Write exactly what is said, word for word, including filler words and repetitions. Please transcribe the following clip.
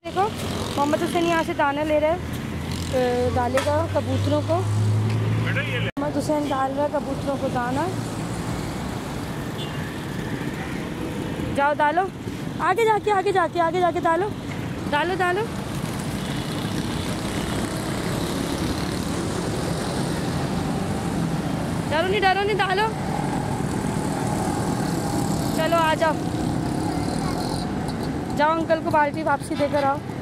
देखो मोहम्मद हुसैन यहाँ से दाना ले रहे हैं, डालेगा कबूतरों को। मोहम्मद हुसैन डाल रहा है कबूतरों को दाना। जाओ डालो, आगे जाके आगे जाके आगे जाके डालो डालो डालो। डरो नहीं डरो नहीं डालो। चलो आ जाओ, जाओ अंकल को बाल्टी वापसी देकर आओ।